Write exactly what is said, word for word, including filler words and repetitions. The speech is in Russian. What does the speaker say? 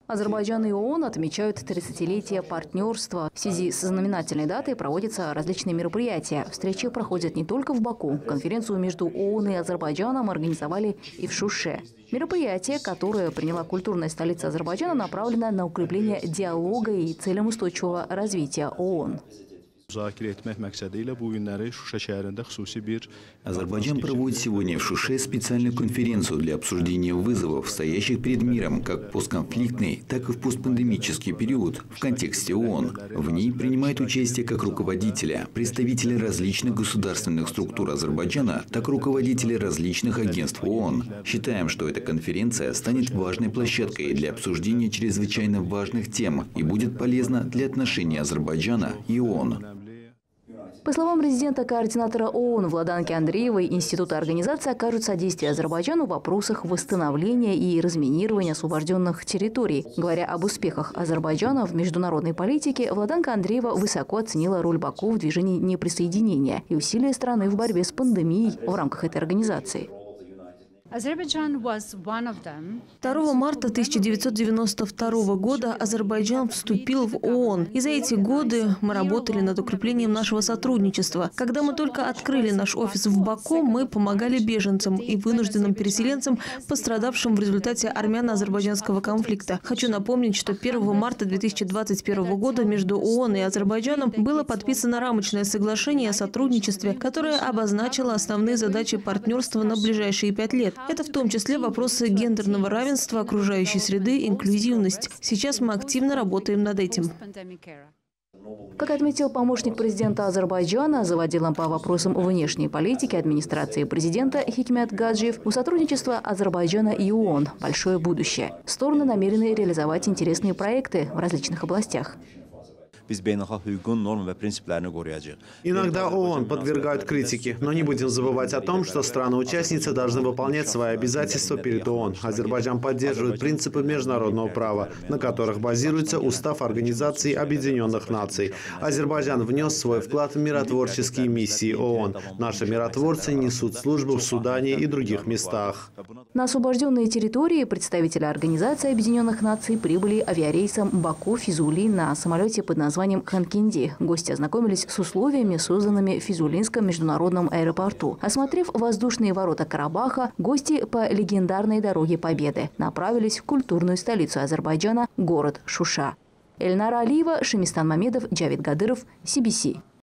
Азербайджан и ООН отмечают тридцатилетие партнерства. В связи с знаменательной датой проводятся различные мероприятия. Встречи проходят не только в Баку. Конференцию между ООН и Азербайджаном организовали и в Шуше. Мероприятие, которое приняла культурная столица Азербайджана, направлено на укрепление диалога и целям устойчивого развития ООН. Азербайджан проводит сегодня в Шуше специальную конференцию для обсуждения вызовов, стоящих перед миром, как в постконфликтный, так и в постпандемический период в контексте ООН. В ней принимают участие как руководители, представители различных государственных структур Азербайджана, так и руководители различных агентств ООН. Считаем, что эта конференция станет важной площадкой для обсуждения чрезвычайно важных тем и будет полезна для отношений Азербайджана и ООН. По словам резидента-координатора ООН Владанки Андреевой, институты организации окажут содействие Азербайджану в вопросах восстановления и разминирования освобожденных территорий. Говоря об успехах Азербайджана в международной политике, Владанка Андреева высоко оценила роль Баку в движении неприсоединения и усилия страны в борьбе с пандемией в рамках этой организации. второго марта тысяча девятьсот девяносто второго года Азербайджан вступил в ООН. И за эти годы мы работали над укреплением нашего сотрудничества. Когда мы только открыли наш офис в Баку, мы помогали беженцам и вынужденным переселенцам, пострадавшим в результате армяно-азербайджанского конфликта. Хочу напомнить, что первого марта две тысячи двадцать первого года между ООН и Азербайджаном было подписано рамочное соглашение о сотрудничестве, которое обозначило основные задачи партнерства на ближайшие пять лет. Это в том числе вопросы гендерного равенства, окружающей среды, инклюзивность. Сейчас мы активно работаем над этим. Как отметил помощник президента Азербайджана, заводилом по вопросам внешней политики администрации президента Хикмет Гаджиев, у сотрудничества Азербайджана и ООН большое будущее. Стороны намерены реализовать интересные проекты в различных областях. Иногда ООН подвергают критике, но не будем забывать о том, что страны-участницы должны выполнять свои обязательства перед ООН. Азербайджан поддерживает принципы международного права, на которых базируется Устав Организации Объединенных Наций. Азербайджан внес свой вклад в миротворческие миссии ООН. Наши миротворцы несут службу в Судане и других местах. На освобожденные территории представители Организации Объединенных Наций прибыли авиарейсом Баку-Физули на самолете под названием названием Ханкинди. Гости ознакомились с условиями, созданными в Физулинском международном аэропорту. Осмотрев воздушные ворота Карабаха, гости по легендарной дороге Победы направились в культурную столицу Азербайджана, город Шуша. Эльнара Алиева, Шамистан Мамедов, Джавид Гадыров, Си Би Си.